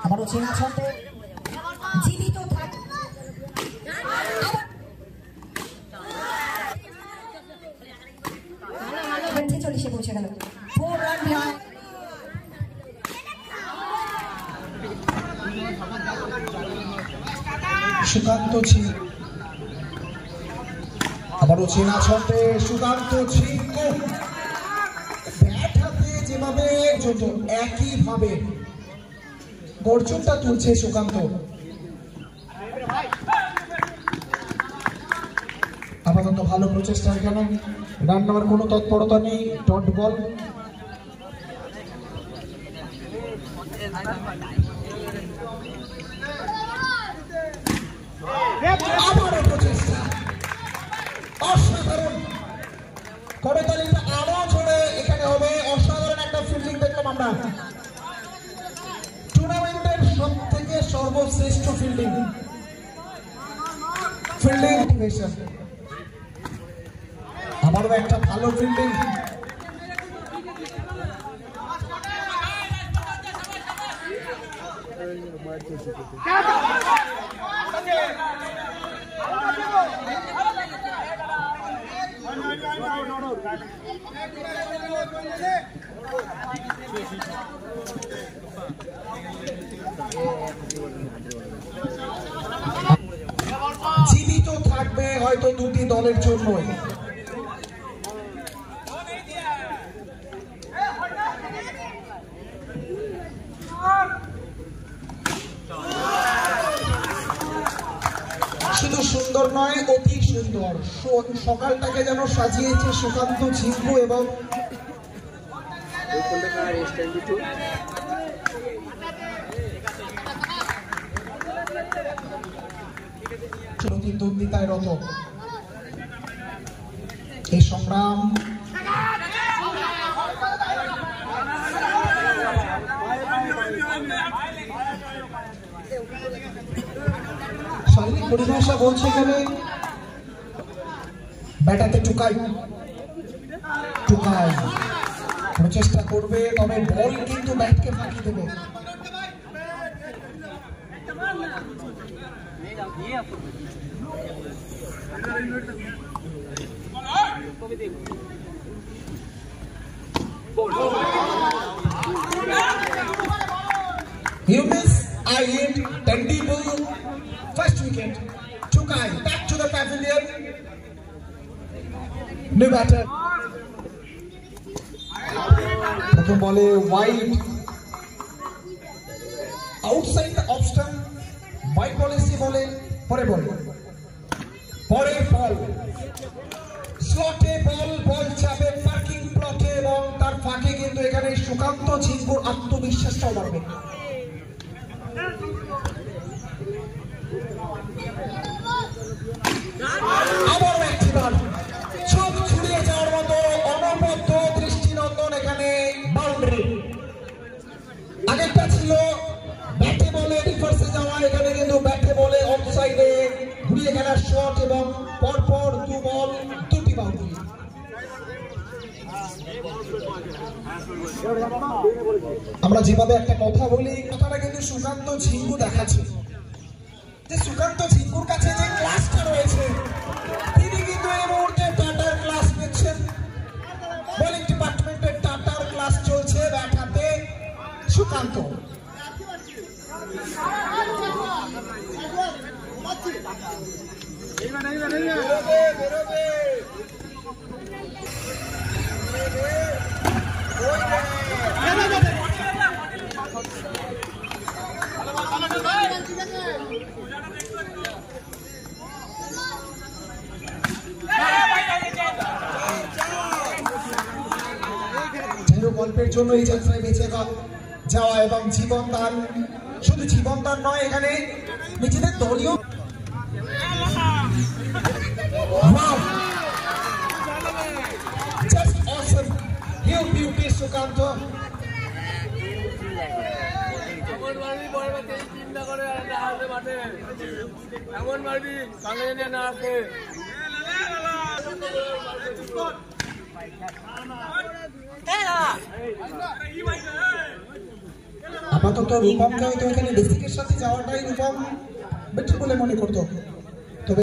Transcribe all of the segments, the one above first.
আবারও চেনা ছন্দ জীবিত থাকে চল্লিশে পৌঁছে গেল। 4 রান বিহাইন্ড। সুকান্ত ছিং আবারও চেনা ছন্দে সুকান্ত ছিং ব্যাট হাতে যেভাবে একইভাবে গর্জনটা তুলছে সুকান্ত। আপাতত ভালো প্রচেষ্টা, এখানে রান নেওয়ার কোনো তৎপরতা নেই, ডট বল। আবারও প্রচেষ্টা, অসাধারণ। করতালিটা আরো জোরে এখানে হবে। অসাধারণ একটা ফিল্ডিং দেখলাম আমরা, টুর্নামেন্টের সব থেকে সর্বশ্রেষ্ঠ ফিল্ডিং মোটিভেশন। আবারও একটা ভালো ফিল্ডিং। জীবিত থাকবে হয়তো দুটি দলের জন্যই। শুধু সুন্দর নয়, অতি সুন্দর। সকালটাকে যেন সাজিয়েছে সুকান্ত ঝিঙ্কু এবং প্রতিদ্বন্দ্বিতায় রত এই সংগ্রাম। শারীরিক পরিভাষা বলছে এখানে ব্যাটাতে টুকাই টুকাই প্রচেষ্টা করবে, তবে বল কিন্তু ব্যাটকে ফাঁকি দেবে। You miss, I hit, Tendibul, first wicket. Tukai back to the pavilion. New batter. প্রথম বলে wide, outside the off stump. Wide policy বলে পরে বল, পরে বল স্লটে বল যাবে পার্কিং প্লটে এবং তার ফাঁকে কিন্তু এখানে সুকান্ত ঝিঙ্কুর আত্মবিশ্বাসটাও বাড়বে। আবার একটি বল, চোখ ছুড়িয়ে যাওয়ার মতো অনবদ্য দৃষ্টিনন্দন এখানে বাউন্ডারি। আগেরটা ছিল ব্যাটে বলে রিভার্সে যাওয়া, এখানে কিন্তু ব্যাটে বলে অফসাইডে ঘুরিয়ে খেলার শট এবং পরপর দু বল দুটি বাউন্ডারি। আমরা যেভাবে একটা কথা বলি, কথাটা কিন্তু সুকান্ত ঝিঙ্কু দেখাচ্ছে যে সুকান্ত ঝিঙ্কুর কাছে যে ক্লাসটা রয়েছে, তিনি কিন্তু এই মুহূর্তে টাটার ক্লাস পেয়েছেন। বোলিং ডিপার্টমেন্টের টাটার ক্লাস চলছে। ব্যাট হাতে সুকান্ত। গল্পের জন্য এই যাত্রায় বেঁচে যাওয়া এবং জীবন দান, শুধু জীবন দান নয়, এখানে নিজেদের দলীয় জাস্ট অসম হিউজ বিউটি সুকান্ত। এমন মারবি বাংলাদেশে না আসে। আপাতত রূপমকে হয়তো এখানে বেসিকের সাথে যাওয়াটাই রূপম বেটার বলে মনে করতো। তবে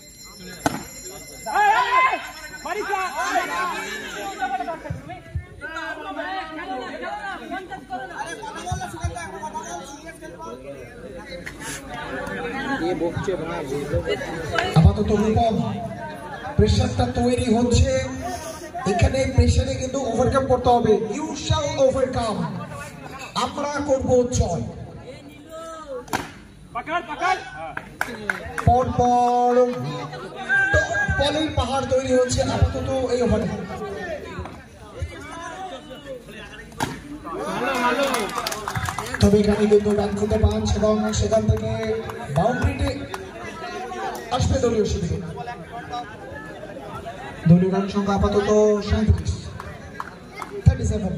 আপাতত রূপম প্রেশারটা তৈরি হচ্ছে, এখানে প্রেশারে কিন্তু ওভারকাম করতে হবে। ইউ শ্যাল ওভারকাম, আমরা করব জয়। পরপর বলের পাহাড় তৈরি হচ্ছে আপাতত এই ওভারে। তবে এখানে কিন্তু রান করতে পাঁচ এবং সেখান থেকে বাউন্ডারিতে আসবে দলীয় শিবিরে। দলীয় রান সংখ্যা আপাতত 37।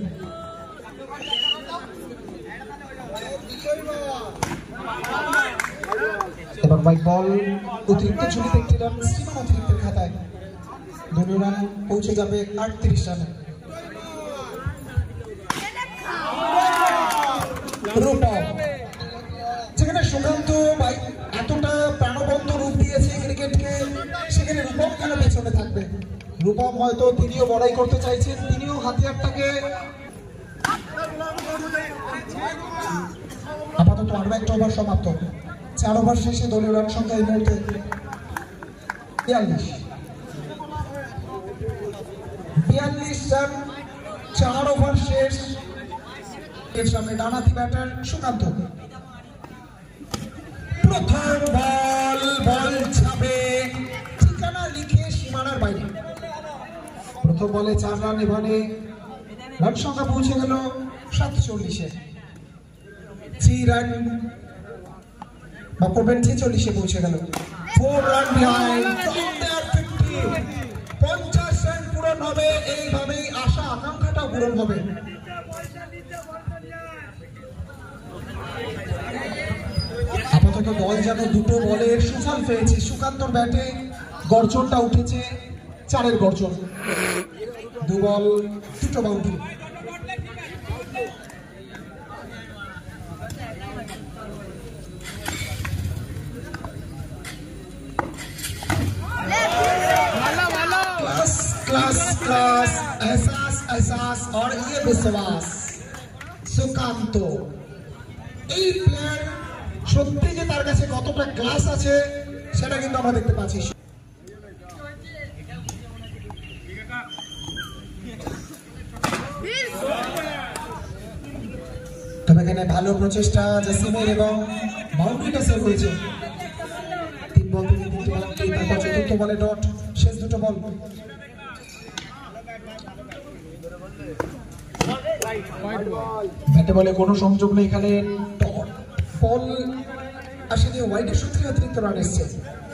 এবার হোয়াইট বল, অতিরিক্ত ঝুলিতে একটি রান, সীমা অতিরিক্তের খাতায়। দলীয় রান পৌঁছে যাবে 38 রানে। রূপম, যেখানে সুকান্ত ভাই এতটা প্রাণবন্ত রূপ দিয়েছে ক্রিকেটকে, সেখানে রূপম কেন পেছনে থাকবে? রূপম হয়তো তিনিও বড়াই করতে চাইছেন, তিনিও হাতিয়ারটাকে আপাতত আরো একটা ওভার সমাপ্ত। 4 ওভার শেষে দলীয় রান সংখ্যা এই মুহূর্তে 42 রান। 4 ওভার শেষ। এর সামনে ডানহাতি ব্যাটার সুকান্ত। প্রথম বল যাবে ঠিকানা লিখে সীমানার বাইরে। প্রথম বলে 4 রান, এভাবে রান সংখ্যা পৌঁছে গেল 47-এ। 3 রান বা 46-এ পৌঁছে গেল। 4 রান বিহাইন্ড, 50 রান পূরণ হবে। এইভাবেই আশা আকাঙ্ক্ষাটা পূরণ হবে। আপাতত দল যেন দুটো বলের সুফল পেয়েছে। সুকান্তর ব্যাটে গর্জনটা উঠেছে 4-এর গর্জন। 2 বল 2টো বাউন্ডারি। क्लास एहसास और ये विश्वास। সুকান্ত এই প্লেয়ার সত্যি যে তার কাছে কতটা ক্লাস আছে সেটা কিন্তু আমরা দেখতে পাচ্ছি। তবে এখানে ভালো প্রচেষ্টা জসিমের এবং বাউন্ডারিটা সেভ হয়েছে। 3 বল থেকে 3টি বাউন্ডারি, তারপর চতুর্থ বলে ডট, শেষ 2টো বল। ব্যাটে বলে কোনো সংযোগ নেই এখানে। ডট বল আসলে ওয়াইডের সূত্রে অতিরিক্ত রান এসছে।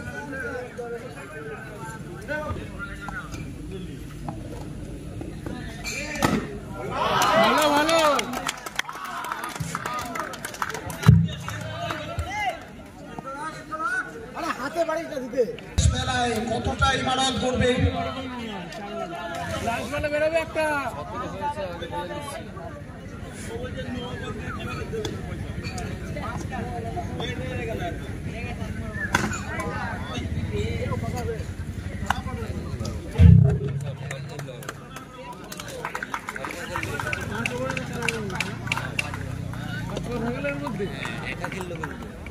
মেলায় কতটা ইমারত করবে একটা। মধ্যে